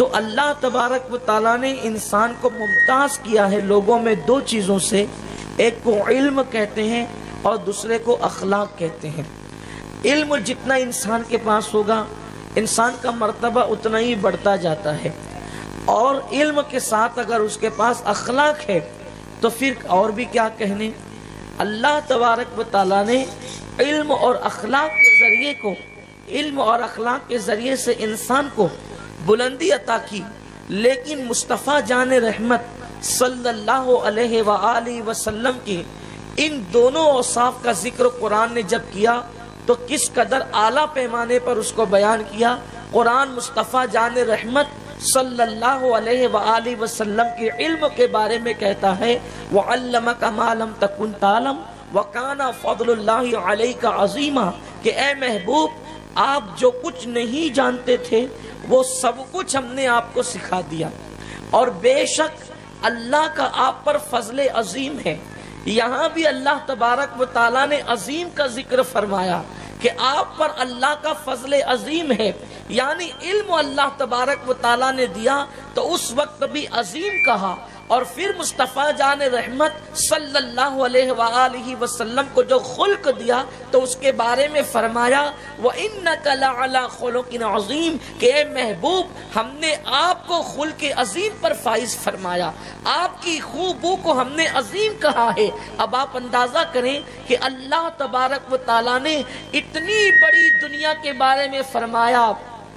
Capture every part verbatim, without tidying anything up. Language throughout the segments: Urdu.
تو اللہ تبارک و تعالیٰ نے انسان کو ممتاز کیا ہے لوگوں میں دو چیزوں سے، ایک کو علم کہتے ہیں اور دوسرے کو اخلاق کہتے ہیں۔ علم جتنا انسان کے پاس ہوگا انسان کا مرتبہ اتنا ہی بڑھتا جاتا ہے، اور علم کے ساتھ اگر اس کے پاس اخلاق ہے تو پھر اور بھی کیا کہنے۔ اللہ تبارک و تعالیٰ نے علم اور اخلاق کے ذریعے کو علم اور اخلاق کے ذریعے سے انسان کو بلندی عطا کی، لیکن مصطفیٰ جان رحمت صلی اللہ علیہ وآلہ وسلم کی ان دونوں اوصاف کا ذکر قرآن نے جب کیا تو کس قدر اعلیٰ پیمانے پر اس کو بیان کیا۔ قرآن مصطفیٰ جان رحمت صلی اللہ علیہ وآلہ وسلم کے علم کے بارے میں کہتا ہے وَعَلَّمَكَ مَا لَمْ تَكُنْ تَعْلَمْ وَكَانَ فَضْلُ اللَّهِ عَلَيْكَ عَظِيمًا، کہ اے محبوب آپ جو کچھ نہیں جانتے تھے وہ سب کچھ ہم نے آپ کو سکھا دیا، اور بے شک اللہ کا آپ پر فضل عظیم ہے۔ یہاں بھی اللہ تبارک و تعالیٰ نے عظیم کا ذکر فرمایا کہ آپ پر اللہ کا فضل عظیم ہے، یعنی علم اللہ تبارک و تعالیٰ نے دیا تو اس وقت بھی عظیم کہا، اور پھر مصطفیٰ جان رحمت صلی اللہ علیہ وآلہ وسلم کو جو خلق دیا تو اس کے بارے میں فرمایا وَإِنَّكَ لَعَلَىٰ خُلُقٍ عَظِيمٍ، کہ اے محبوب ہم نے آپ کو خلق عظیم پر فائز فرمایا، آپ کی خوبو کو ہم نے عظیم کہا ہے۔ اب آپ اندازہ کریں کہ اللہ تبارک و تعالیٰ نے اتنی بڑی دنیا کے بارے میں فرمایا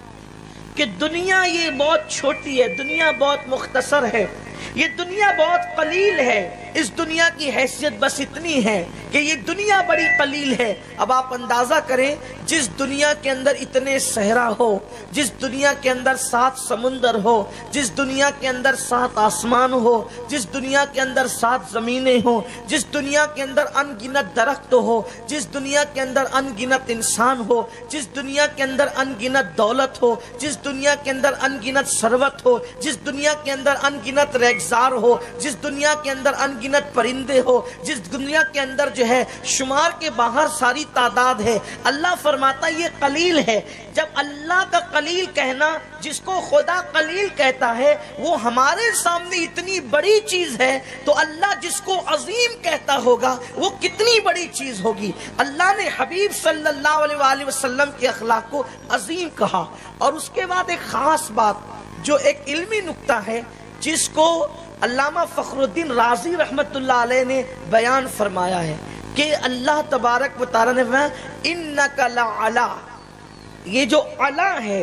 کہ دنیا یہ بہت چھوٹی ہے، دنیا بہت مختصر ہے، یہ دنیا بہت قلیل ہے، اس دنیا کی حیثیت بس اتنی ہے کہ یہ دنیا بڑی قلیل ہے۔ اب آپ اندازہ کریں جس دنیا کے اندر اتنے صحرا ہو، جس دنیا کے اندر سات سمندر ہو، جس دنیا کے اندر سات آسمان ہو، جس دنیا کے اندر سات زمینیں ہو، جس دنیا کے اندر ان گنت درخت ہو، جس دنیا کے اندر ان گنت انسان ہو، جس دنیا کے اندر ان گنت دولت ہو، جس دنیا کے اندر ان گنت ثروت ہو، جس دنیا کے اندر ان گنت ریگزار ہو، جس دنیا کے اندر ان گنت پرندے ہو، جس دنیا کے اندر جو ہے شمار کے باہر ساری تعداد ہے، اللہ فرماتا یہ قلیل ہے۔ جب اللہ کا قلیل کہنا جس کو خدا قلیل کہتا ہے وہ ہمارے سامنے اتنی بڑی چیز ہے، تو اللہ جس کو عظیم کہتا ہوگا وہ کتنی بڑی چیز ہوگی۔ اللہ نے حبیب صلی اللہ علیہ وآلہ وسلم کے اخلاق کو عظیم کہا، اور اس کے بعد ایک خاص بات جو ایک علمی نکتہ ہے جس کو علامہ فخر الدین رازی رحمت اللہ علیہ نے بیان فرمایا ہے کہ اللہ تبارک و تعالیٰ نے فرمایا اِنَّكَ لَعَلَىٰ، یہ جو علا ہے،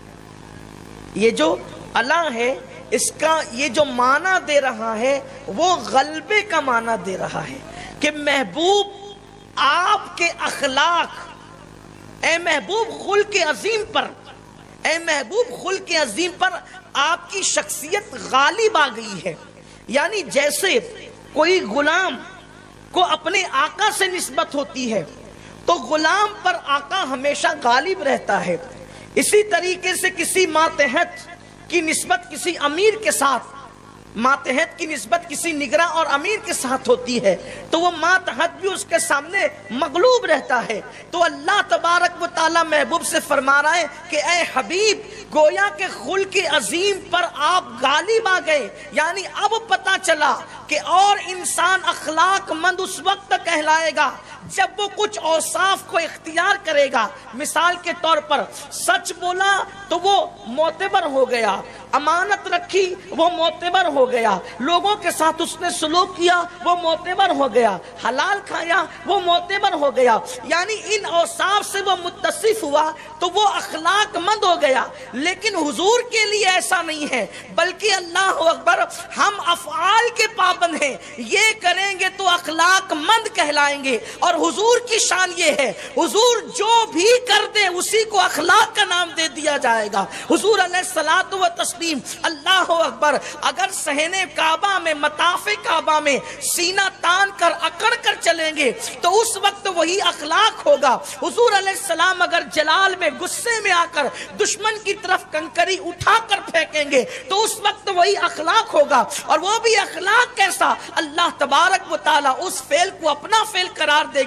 یہ جو علا ہے اس کا یہ جو معنی دے رہا ہے وہ غلبے کا معنی دے رہا ہے کہ محبوب آپ کے اخلاق، اے محبوب خلق عظیم پر، اے محبوب خلق عظیم پر آپ کی شخصیت غالب آ گئی ہے۔ یعنی جیسے کوئی غلام کو اپنے آقا سے نسبت ہوتی ہے تو غلام پر آقا ہمیشہ غالب رہتا ہے، اسی طریقے سے کسی ماتحت کی نسبت کسی امیر کے ساتھ، ماتحت کی نسبت کسی نگراں اور امیر کے ساتھ ہوتی ہے تو وہ ماتحت بھی اس کے سامنے مغلوب رہتا ہے۔ تو اللہ تبارک و تعالیٰ محبوب سے فرما رہا ہے کہ اے حبیب گویا کہ خلق عظیم پر آپ غالب آ گئے، یعنی اب پتا چلا کہ اور انسان اخلاق مند اس وقت کہلائے گا جب وہ کچھ اوصاف کو اختیار کرے گا۔ مثال کے طور پر سچ بولا تو وہ معتبر ہو گیا، امانت رکھی وہ معتبر ہو گیا، لوگوں کے ساتھ اس نے سلوک کیا وہ معتبر ہو گیا، حلال کھایا وہ معتبر ہو گیا، یعنی ان اوصاف سے وہ متصف ہوا تو وہ اخلاق مند ہو گیا۔ لیکن حضور کے لیے ایسا نہیں ہے، بلکہ اللہ اکبر ہم افعال کے پابند ہیں، یہ کریں گے تو اخلاق مند کہلائیں گے، اور حضور کی شان یہ ہے حضور جو بھی کر دے اسی کو اخلاق کا نام دے دیا جائے گا۔ حضور علیہ الصلوۃ والتسلیم اللہ اکبر اگر صحن کعبہ میں مطاف کعبہ میں سینہ تان کر اکڑ کر چلیں گے تو اس وقت وہی اخلاق ہوگا۔ حضور علیہ السلام اگر جلال میں غصے میں آ کر دشمن کی طرف کنکری اٹھا کر پھینکیں گے تو اس وقت وہی اخلاق ہوگا، اور وہ بھی اخلاق کیسا؟ اللہ تبارک و تعالیٰ اس فعل کو اپنا فعل قرار دے گا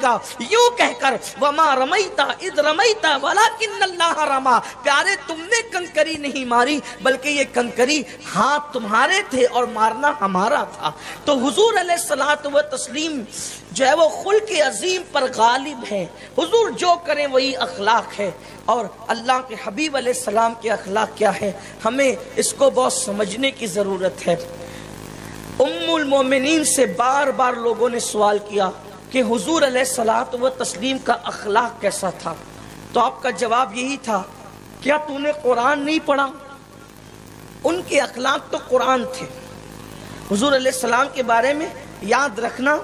گا یوں کہہ کر وما رمیتا اذ رمیتا ولکن اللہ رما، پیارے تم نے کنکری نہیں ماری بلکہ یہ کنکری ہاتھ تمہارے تھے اور مارنا ہمارا تھا۔ تو حضور علیہ الصلوۃ و تسلیم جو ہے وہ خلق عظیم پر غالب ہے، حضور جو کریں وہی اخلاق ہے، اور اللہ کے حبیب علیہ السلام کے اخلاق کیا ہے ہمیں اس کو بہت سمجھنے کی ضرورت ہے۔ ام المومنین سے بار بار لوگوں نے سوال کیا کہ حضور علیہ الصلوۃ و تسلیم کا اخلاق کیسا تھا، تو آپ کا جواب یہی تھا کیا تو نے قرآن نہیں پڑھا؟ ان کے اخلاق تو قرآن تھے۔ حضور علیہ السلام کے بارے میں یاد رکھنا،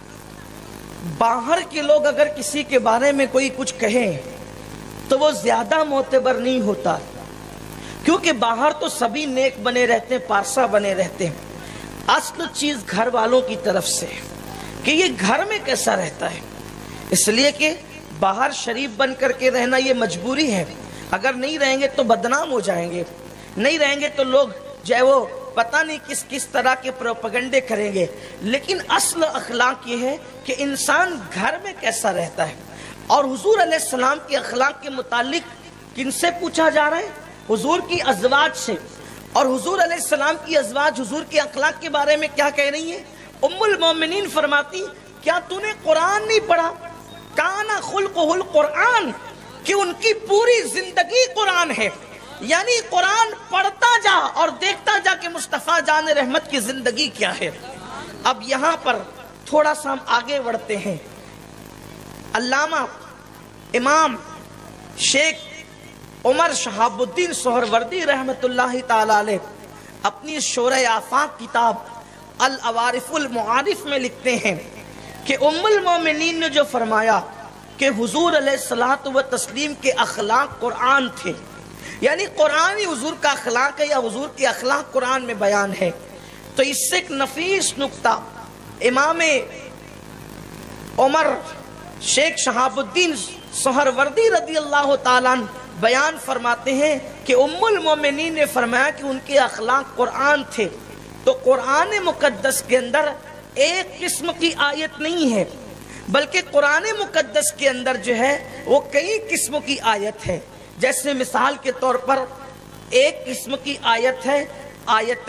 باہر کے لوگ اگر کسی کے بارے میں کوئی کچھ کہیں تو وہ زیادہ معتبر نہیں ہوتا، کیونکہ باہر تو سبھی نیک بنے رہتے ہیں، پارسا بنے رہتے ہیں۔ اصل چیز گھر والوں کی طرف سے کہ یہ گھر میں کیسا رہتا ہے، اس لیے کہ باہر شریف بن کر کے رہنا یہ مجبوری ہے، اگر نہیں رہیں گے تو بدنام ہو جائیں گے، نہیں رہیں گے تو لوگ جو ہے وہ پتہ نہیں کس کس طرح کے پروپیگنڈے کریں گے۔ لیکن اصل اخلاق یہ ہے کہ انسان گھر میں کیسا رہتا ہے، اور حضور علیہ السلام کے اخلاق کے متعلق کن سے پوچھا جا رہا ہے؟ حضور کی ازواج سے، اور حضور علیہ السلام کی ازواج حضور کے اخلاق کے بارے میں کیا کہہ رہی ہیں؟ ام المومنین فرماتی کیا تو نے قرآن نہیں پڑھا؟ کانا خلقہ القرآن، کہ ان کی پوری زندگی قرآن ہے، یعنی قرآن پڑھتا جا اور دیکھتا جا کہ مصطفیٰ جان رحمت کی زندگی کیا ہے۔ اب یہاں پر تھوڑا سا ہم آگے بڑھتے ہیں۔ علامہ امام شیخ عمر شہاب الدین سہروردی رحمت اللہ تعالی علیہ اپنی شورہ آفاق کتاب العوارف المعارف میں لکھتے ہیں کہ ام المومنین نے جو فرمایا کہ حضور علیہ الصلوۃ و تسلیم کے اخلاق قرآن تھے، یعنی قرآن ہی حضور کا اخلاق ہے یا حضور کے اخلاق قرآن میں بیان ہے، تو اس سے ایک نفیس نکتہ امام عمر شیخ شہاب الدین سہروردی رضی اللہ تعالیٰ عنہ بیان فرماتے ہیں کہ ام المومنین نے فرمایا کہ ان کے اخلاق قرآن تھے۔ تو قرآن مقدس کے اندر ایک قسم کی آیت نہیں ہے، بلکہ قرآن مقدس کے اندر جو ہے وہ کئی قسم کی آیت ہے۔ جیسے مثال کے طور پر ایک قسم کی آیت ہے آیت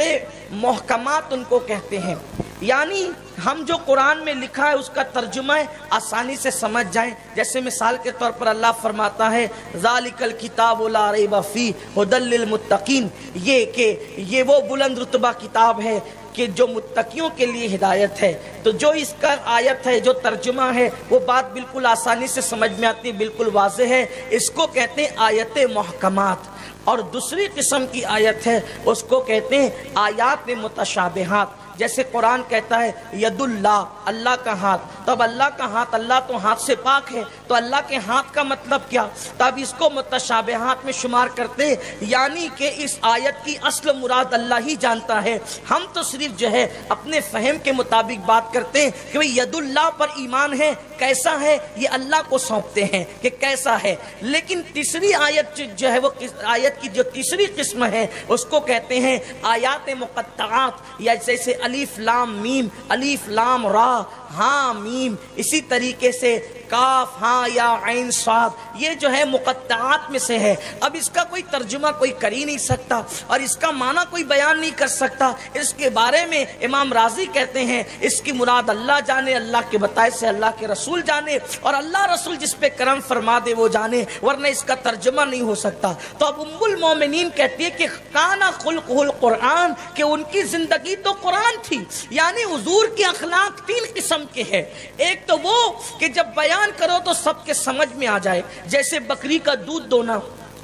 محکمات ان کو کہتے ہیں، یعنی ہم جو قرآن میں لکھا ہے اس کا ترجمہ آسانی سے سمجھ جائیں۔ جیسے مثال کے طور پر اللہ فرماتا ہے ذالک الکتاب لا ریب فیہ ھدی للمتقین، یہ کہ یہ وہ بلند رتبہ کتاب ہے کہ جو متقیوں کے لیے ہدایت ہے۔ تو جو اس کا آیت ہے، جو ترجمہ ہے، وہ بات بالکل آسانی سے سمجھ میں آتی ہے، بالکل واضح ہے، اس کو کہتے ہیں آیت محکمات۔ اور دوسری قسم کی آیت ہے اس کو کہتے ہیں آیات متشابہات۔ جیسے قرآن کہتا ہے ید اللہ، اللہ کا ہاتھ، تب اللہ کا ہاتھ، اللہ تو ہاتھ سے پاک ہے، تو اللہ کے ہاتھ کا مطلب کیا؟ تب اس کو متشابہات میں شمار کرتے ہیں، یعنی کہ اس آیت کی اصل مراد اللہ ہی جانتا ہے، ہم تو صرف جو ہے اپنے فہم کے مطابق بات کرتے ہیں کہ بھئی ید اللہ پر ایمان ہے، کیسا ہے یہ اللہ کو سونپتے ہیں کہ کیسا ہے۔ لیکن تیسری آیت جو ہے وہ آیت کی جو تیسری قسم ہے اس کو کہتے ہیں آیات مقطعات، یا جیسے الف لام میم، الف لام را، ہاں میم، اسی طریقے سے کاف ہاں یا عین صاد، یہ جو ہے مقطعات میں سے ہے۔ اب اس کا کوئی ترجمہ کوئی کر ہی نہیں سکتا اور اس کا معنی کوئی بیان نہیں کر سکتا۔ اس کے بارے میں امام راضی کہتے ہیں اس کی مراد اللہ جانے، اللہ کے بتائے سے اللہ کے رسول جانے، اور اللہ رسول جس پہ کرم فرما دے وہ جانے، ورنہ اس کا ترجمہ نہیں ہو سکتا۔ تو اب ام المومنین کہتی ہے کہ کانا خلقہ القرآن، کہ ان کی زندگی تو قرآن تھی، یعنی حضور کے اخلاق تین قسم کے ہیں۔ ایک تو وہ کہ جب بیان کرو تو سب کے سمجھ میں آ جائے، جیسے بکری کا دودھ دونا،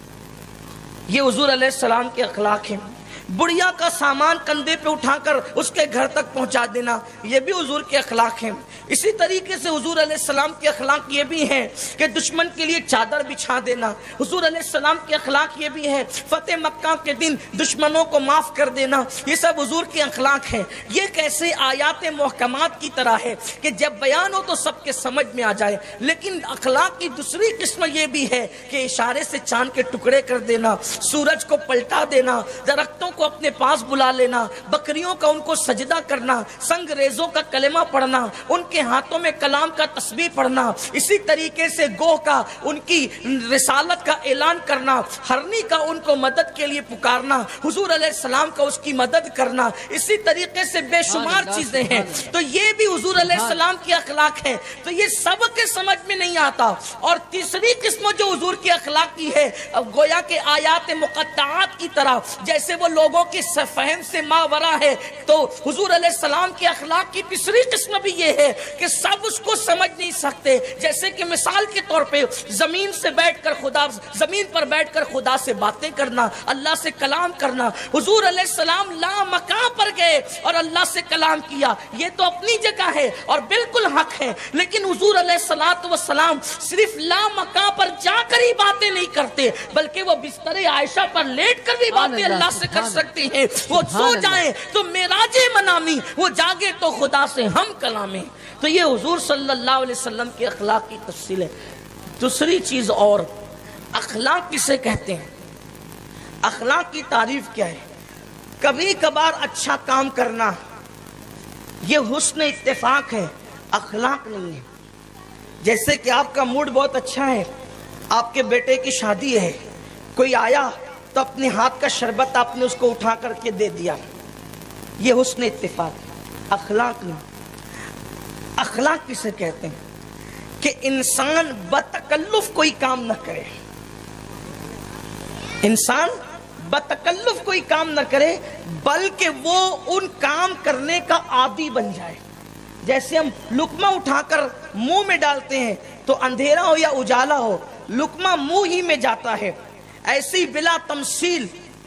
یہ حضور علیہ السلام کے اخلاق ہیں۔ بڑھیا کا سامان کندھے پہ اٹھا کر اس کے گھر تک پہنچا دینا، یہ بھی حضور کے اخلاق ہیں۔ اسی طریقے سے حضور علیہ السلام کے اخلاق یہ بھی ہیں کہ دشمن کے لیے چادر بچھا دینا، حضور علیہ السلام کے اخلاق یہ بھی ہے فتح مکہ کے دن دشمنوں کو معاف کر دینا، یہ سب حضور کے اخلاق ہیں۔ یہ کیسے آیات محکمات کی طرح ہے کہ جب بیان ہو تو سب کے سمجھ میں آ جائے۔ لیکن اخلاق کی دوسری قسم یہ بھی ہے کہ اشارے سے چاند کے ٹکڑے کر دینا، سورج کو پلٹا دینا، درختوں کو کو اپنے پاس بلا لینا، بکریوں کا ان کو سجدہ کرنا، سنگریزوں کا کلمہ پڑھنا، ان کے ہاتھوں میں کلام کا تسبیح پڑھنا، اسی طریقے سے گوہ کا ان کی رسالت کا اعلان کرنا، ہرنی کا ان کو مدد کے لیے پکارنا، حضور علیہ السلام کا اس کی مدد کرنا، اسی طریقے سے بے شمار چیزیں ہیں۔ تو یہ بھی حضور علیہ السلام کی اخلاق ہے۔ تو یہ سب کے سمجھ میں نہیں آتا۔ اور تیسری قسم جو حضور کی اخلاق کی ہے، گویا کہ آیات مقطعات کی طرح، جیسے وہ لوگوں کی فہم سے ماورا ہے، تو حضور علیہ السلام کی اخلاق کی تیسری قسم بھی یہ ہے کہ سب اس کو سمجھ نہیں سکتے۔ جیسے کہ مثال کے طور پہ زمین سے بیٹھ کر خدا زمین پر بیٹھ کر خدا سے باتیں کرنا، اللہ سے کلام کرنا۔ حضور علیہ السلام لا مکان پر گئے اور اللہ سے کلام کیا، یہ تو اپنی جگہ ہے اور بالکل حق ہے، لیکن حضور علیہ الصلوۃ والسلام صرف لا مکان پر جا کر ہی باتیں نہیں کرتے، بلکہ وہ بستر عائشہ پر لیٹ کر بھی باتیں اللہ سے کر سکتے ہیں۔ وہ سو جائیں تو معراج منامی، وہ جاگے تو خدا سے ہم کلامی۔ تو یہ حضور صلی اللہ علیہ وسلم کی اخلاق کی تفصیل ہے۔ دوسری چیز اور، اخلاق کسے کہتے ہیں؟ اخلاق کی تعریف کیا ہے؟ کبھی کبھار اچھا کام کرنا یہ حسن اتفاق ہے، اخلاق نہیں ہے۔ جیسے کہ آپ کا موڈ بہت اچھا ہے، آپ کے بیٹے کی شادی ہے، کوئی آیا تو اپنے ہاتھ کا شربت آپ نے اس کو اٹھا کر کے دے دیا، یہ حسن اتفاق ہے، اخلاق نہیں۔ اخلاق کسے کہتے ہیں؟ کہ انسان بتکلف کوئی کام نہ کرے، انسان بتکلف کوئی کام نہ کرے، بلکہ وہ ان کام کرنے کا عادی بن جائے۔ جیسے ہم لقمہ اٹھا کر منہ میں ڈالتے ہیں تو اندھیرا ہو یا اجالا ہو، لقمہ منہ ہی میں جاتا ہے، ایسے ہی بلا تمثیل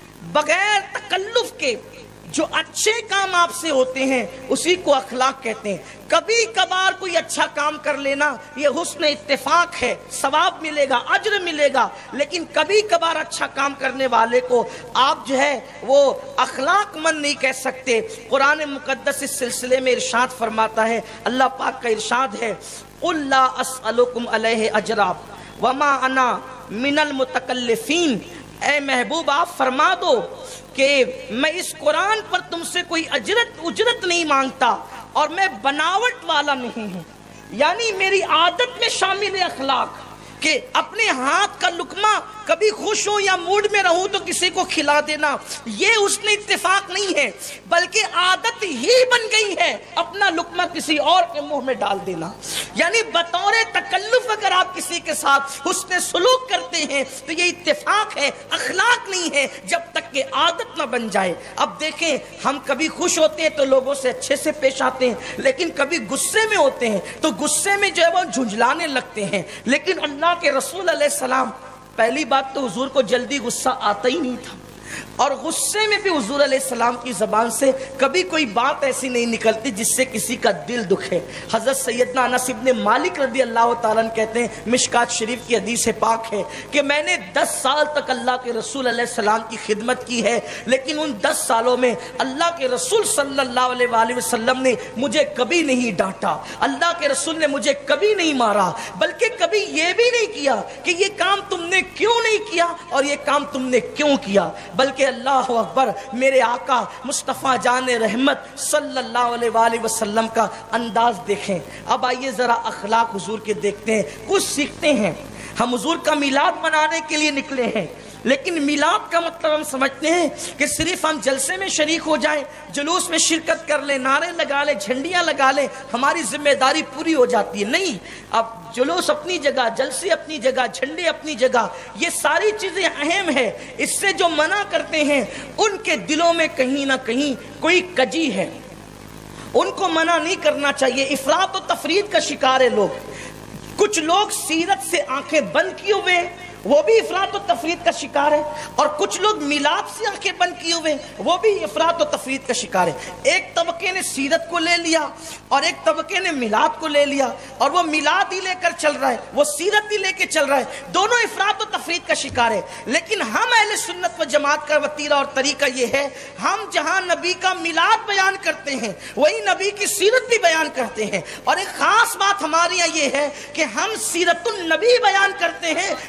بغیر تکلف کے جو اچھے کام آپ سے ہوتے ہیں اسی کو اخلاق کہتے ہیں۔ کبھی کبھار کوئی اچھا کام کر لینا یہ حسن اتفاق ہے، ثواب ملے گا، اجر ملے گا، لیکن کبھی کبھار اچھا کام کرنے والے کو آپ جو ہے وہ اخلاق مند نہیں کہہ سکتے۔ قرآن مقدس اس سلسلے میں ارشاد فرماتا ہے، اللہ پاک کا ارشاد ہے، قُلْ لَا أَسْأَلُكُمْ عَلَيْهِ أَجْرًا وَمَا أَنَا مِنَ الْمُتَكَلِّفِينَ۔ اے محبوب آپ فرما دو کہ میں اس قرآن پر تم سے کوئی اجرت اجرت نہیں مانگتا اور میں بناوٹ والا نہیں ہوں، یعنی میری عادت میں شامل اخلاق کہ اپنے ہاتھ کا لقمہ کبھی خوش ہوں یا موڈ میں رہوں تو کسی کو کھلا دینا، یہ اس نے اتفاق نہیں ہے، بلکہ عادت ہی بن گئی ہے اپنا لقمہ کسی اور کے منہ میں ڈال دینا۔ یعنی بطور تکلف اگر آپ کسی کے ساتھ حسن سلوک کرتے ہیں تو یہ اتفاق ہے، اخلاق نہیں ہے، جب تک کہ عادت نہ بن جائے۔ اب دیکھیں، ہم کبھی خوش ہوتے ہیں تو لوگوں سے اچھے سے پیش آتے ہیں، لیکن کبھی غصے میں ہوتے ہیں تو غصے میں جو ہے وہ جھنجھلانے لگتے ہیں۔ لیکن اللہ کے رسول علیہ السلام، پہلی بات تو حضور کو جلدی غصہ آتا ہی نہیں تھا، اور غصے میں بھی حضور علیہ السلام کی زبان سے کبھی کوئی بات ایسی نہیں نکلتی جس سے کسی کا دل دکھے۔ حضرت سیدنا انس ابن مالک رضی اللہ تعالیٰ عنہ کہتے ہیں، مشکات شریف کی حدیث پاک ہے کہ میں نے دس سال تک اللہ کے رسول علیہ السلام کی خدمت کی ہے، لیکن ان دس سالوں میں اللہ کے رسول صلی اللہ علیہ وآلہ وسلم نے مجھے کبھی نہیں ڈانٹا، اللہ کے رسول نے مجھے کبھی نہیں مارا، بلکہ کبھی یہ بھی نہیں کیا کہ یہ کام تم نے کیوں نہیں کیا اور یہ کام تم نے کیوں کیا، بلکہ اللہ اکبر، میرے آقا مصطفیٰ جان رحمت صلی اللہ علیہ وآلہ وسلم کا انداز دیکھیں۔ اب آئیے ذرا اخلاق حضور کے دیکھتے ہیں، کچھ سیکھتے ہیں۔ ہم حضور کا میلاد منانے کے لیے نکلے ہیں، لیکن میلاد کا مطلب ہم سمجھتے ہیں کہ صرف ہم جلسے میں شریک ہو جائیں، جلوس میں شرکت کر لیں، نعرے لگا لیں، جھنڈیاں لگا لیں، ہماری ذمہ داری پوری ہو جاتی ہے۔ نہیں، اب جلوس اپنی جگہ، جلسے اپنی جگہ، جھنڈے اپنی جگہ، یہ ساری چیزیں اہم ہیں۔ اس سے جو منع کرتے ہیں ان کے دلوں میں کہیں نہ کہیں کوئی کجی ہے، ان کو منع نہیں کرنا چاہیے۔ افراط و تفرید کا شکار ہے لوگ، کچھ لوگ سیرت سے آنکھیں بند کیے ہوئے وہ بھی افراط و تفرید کا شکار ہے، اور کچھ لوگ میلاد سے آنکھیں بند کیے ہوئے وہ بھی افراط و تفرید کا شکار ہے۔ ایک طبقے نے سیرت کو لے لیا اور ایک طبقے نے میلاد کو لے لیا، اور وہ میلاد ہی لے کر چل رہا ہے، وہ سیرت ہی لے کے چل رہا ہے، دونوں افراط و تفرید کا شکار ہے۔ لیکن ہم اہل سنت و جماعت کا وتیرہ اور طریقہ یہ ہے، ہم جہاں نبی کا میلاد بیان کرتے ہیں وہی نبی کی سیرت بھی بیان کرتے ہیں، اور ایک خاص بات ہمارے یہاں یہ ہے کہ ہم سیرت النبی بیان کرتے ہیں، سیرت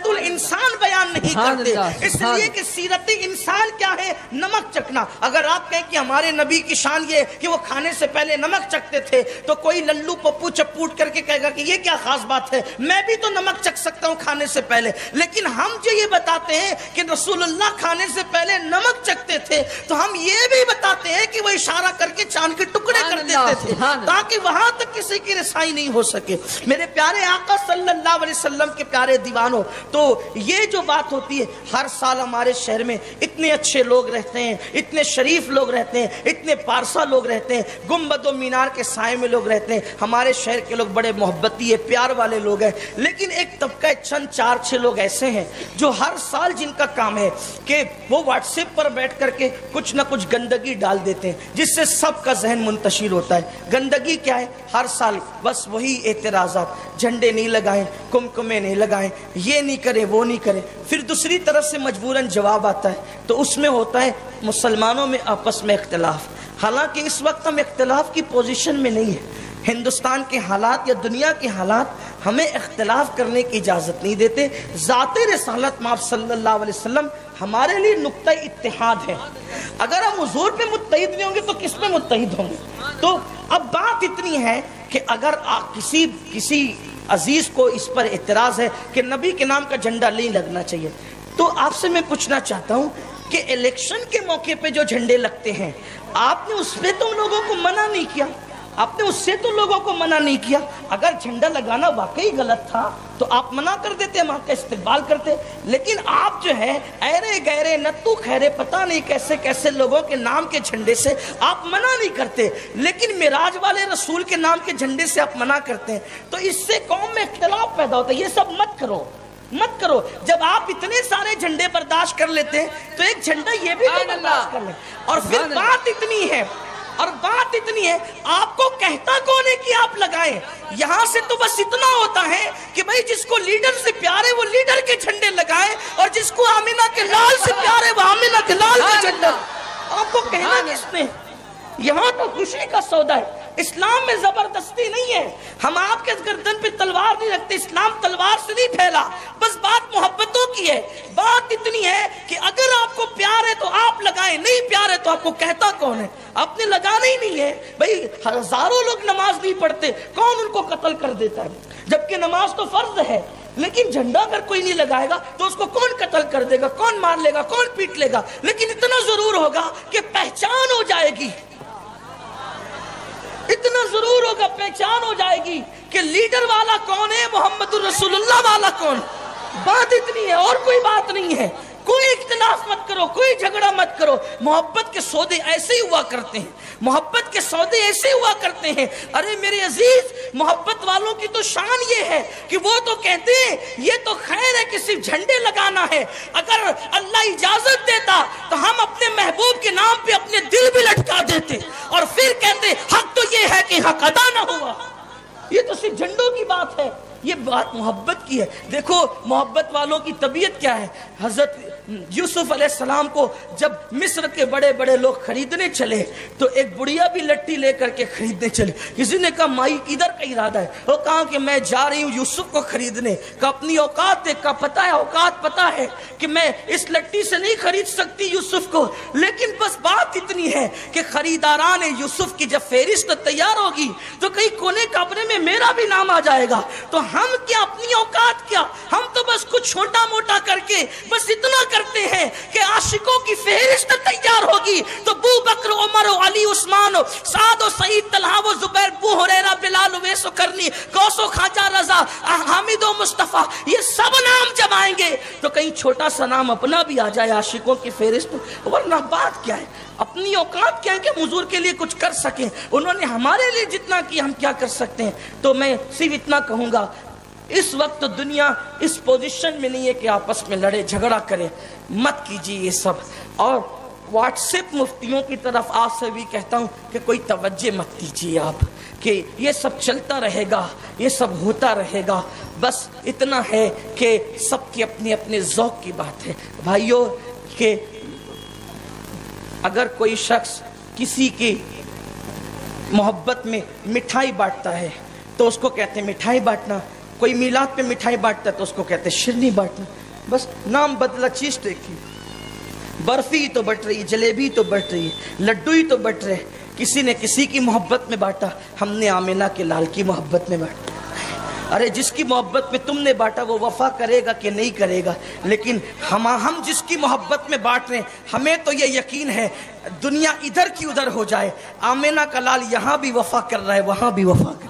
सीरत उल इंसान बयान नहीं करते, इसलिए कि सीरत इंसान क्या है? नमक चखना। अगर आप कहें कि हमारे नबी की शान ये कि वो खाने से पहले नमक चखते थे, तो कोई लल्लू पप्पू चप्पूट करके कहेगा कि ये क्या खास बात है, मैं भी तो नमक चख सकता हूं खाने से पहले। लेकिन हम जो ये बताते हैं कि रसूलुल्लाह खाने से पहले नमक चखते थे, तो हम ये भी बताते हैं कि वो इशारा करके चांद के टुकड़े कर देते थे ताकि वहां तक किसी की रसाई नहीं हो सके। मेरे प्यारे आका सल्लल्लाहु अलैहि वसल्लम के प्यारे दीवानों, तो ये जो बात होती है, हर साल हमारे शहर में इतने अच्छे लोग रहते हैं, इतने शरीफ लोग रहते हैं, इतने पारसा लोग रहते हैं, गुंबद और मीनार के साए में लोग रहते हैं। हमारे शहर के लोग बड़े मोहब्बती है, प्यार वाले लोग हैं। लेकिन एक तबका चंद चार छह लोग ऐसे हैं जो हर साल जिनका काम है कि वो व्हाट्सएप पर बैठ करके कुछ ना कुछ गंदगी डाल देते हैं, जिससे सबका जहन मुंतशिर होता है। गंदगी क्या है? हर साल बस वही एतराज़ात, झंडे नहीं लगाएं, कुमकुमे नहीं लगाएं, ये नहीं करें, वो नहीं करें। फिर दूसरी तरफ से मजबूरन जवाब आता है, तो उसमें होता है मुसलमानों में आपस में इख्तिलाफ। हालांकि इस वक्त हम इख्तिलाफ की पोजीशन में नहीं है। हिंदुस्तान के हालात या दुनिया के हालात हमें इख्तिलाफ करने की इजाज़त नहीं देते। ज़ाते रिसालत माफ़ सल्लल्लाहु अलैहि वसल्लम हमारे लिए नुक्ता इत्तेहाद है। अगर हम हुजूर पे मुत्तहिद नहीं होंगे तो किस पे मुत्तहिद होंगे? तो अब बात इतनी है कि अगर आप किसी किसी अजीज को इस पर एतराज़ है कि नबी के नाम का झंडा नहीं लगना चाहिए, तो आपसे मैं पूछना चाहता हूँ कि इलेक्शन के मौके पे जो झंडे लगते हैं, आपने उस पर तो लोगों को मना नहीं किया, आपने उससे तो लोगों को मना नहीं किया। अगर झंडा लगाना वाकई गलत था तो आप मना कर देते, वहां का इस्तेमाल करते। लेकिन आप जो है ऐरे गहरे नत्तू खैरे पता नहीं कैसे कैसे लोगों के नाम के झंडे से आप मना नहीं करते, लेकिन मिराज वाले रसूल के नाम के झंडे से आप मना करते हैं। तो इससे कौम में इख्तिलाफ पैदा होता है। ये सब मत करो, मत करो। जब आप इतने सारे झंडे बर्दाश्त कर लेते हैं तो एक झंडा ये भी तो बर्दाश्त कर ले। और फिर बात इतनी है और बात इतनी है, आपको कहता कौन है कि आप लगाएं? यहां से तो बस इतना होता है कि भाई जिसको लीडर से प्यार है वो लीडर के झंडे लगाए, और जिसको आमिना के लाल से प्यार है वो आमिना के लाल के झंडे। आपको कहना किसने? यहाँ तो खुशी का सौदा है। इस्लाम में जबरदस्ती नहीं है। हम आपके गर्दन पे तलवार नहीं रखते। इस्लाम तलवार से नहीं फैला, बस बात मोहब्बतों की है। बात इतनी है कि अगर आपको प्यार है तो आप लगाएं, नहीं प्यार है तो आपको कहता कौन है? आपने लगाना ही नहीं है। भाई हजारों लोग नमाज नहीं पढ़ते, कौन उनको कत्ल कर देता है? जबकि नमाज तो फर्ज है। लेकिन झंडा अगर कोई नहीं लगाएगा तो उसको कौन कत्ल कर देगा, कौन मार लेगा, कौन पीट लेगा? लेकिन इतना जरूर होगा कि पहचान हो जाएगी, इतना जरूर होगा, पहचान हो जाएगी कि लीडर वाला कौन है, मोहम्मद रसूलुल्लाह वाला कौन। बात इतनी है और कोई बात नहीं है। कोई इख्तिलाफ मत करो, कोई झगड़ा मत करो। मोहब्बत के सौदे ऐसे ही हुआ करते हैं, मोहब्बत के सौदे ऐसे हुआ करते हैं। अरे मेरे अजीज, मोहब्बत वालों की तो शान ये है कि वो तो कहते हैं ये तो खैर है कि सिर्फ झंडे लगाना है। अगर अल्लाह इजाजत देता तो हम अपने महबूब के नाम पे अपने दिल भी लटका देते और फिर कहते हक तो ये है कि हक अदा ना हुआ। ये तो सिर्फ झंडों की बात है, ये बात मोहब्बत की है। देखो मोहब्बत वालों की तबीयत क्या है। हजरत यूसुफ अलैहिस्सलाम को जब मिस्र के बड़े बड़े लोग खरीदने चले तो एक बुढ़िया भी लट्टी लेकर के खरीदने चले। किसी ने कहा माई किधर का इरादा है? वो कहा कि मैं जा रही हूँ यूसुफ को खरीदने। का अपनी औकात का पता है, औकात पता है कि मैं इस लट्टी से नहीं खरीद सकती यूसुफ को। लेकिन बस बात इतनी है कि खरीदारान यूसुफ की जब फेरिस्त तैयार होगी तो कहीं कोने कमरे में मेरा भी नाम आ जाएगा। तो हम क्या, अपनी औकात क्या, हम तो बस कुछ छोटा मोटा करके बस इतना करते हैं कि आशिकों की फेहरिस्त तैयार होगी तो बू बकर, उमर, अली, उस्मान, साद, सईद, तलहा, जुबैर, बू हुरैरा, बिलाल, उवैस, करनी, गौसो, खाजा, रजा, हामिद, मुस्तफा, ये सब नाम जब आएंगे तो कहीं छोटा सा नाम अपना भी आ जाए आशिकों की फेहरिस्त। वरना बात क्या है, अपनी औकात क्या है कि हुजूर के लिए कुछ कर सकें। उन्होंने हमारे लिए जितना किया हम क्या कर सकते हैं। तो मैं सिर्फ इतना कहूंगा, इस वक्त तो दुनिया इस पोजीशन में नहीं है कि आपस में लड़े झगड़ा करे, मत कीजिए ये सब। और व्हाट्सएप मुफ्तियों की तरफ आपसे भी कहता हूं कि कोई तवज्जो मत दीजिए आप, कि ये सब चलता रहेगा, ये सब होता रहेगा। बस इतना है कि सबकी अपने अपने ज़ौक़ की बात है भाइयों। कि अगर कोई शख्स किसी की मोहब्बत में मिठाई बांटता है तो उसको कहते हैं मिठाई बांटना। کوئی میلاد پہ مٹھائی بانٹتا ہے تو اس کو کہتے ہیں شرنی بانٹنا، بس نام بدلا چیز تو ایک ہی، برفی تو بٹ رہی ہے، جلیبی تو بٹ رہی ہے، لڈو ہی تو بٹ رہے، کسی نے کسی کی محبت میں بانٹا، ہم نے آمینہ کے لال کی محبت میں بانٹا۔ ارے جس کی محبت میں تم نے بانٹا وہ وفا کرے گا کہ نہیں کرے گا، لیکن ہم ہم جس کی محبت میں بانٹ رہے ہیں ہمیں تو یہ یقین ہے دنیا ادھر کی ادھر ہو جائے، آمینہ کا لال یہاں بھی وفا کر رہا ہے وہاں بھی وفا کر رہا ہے۔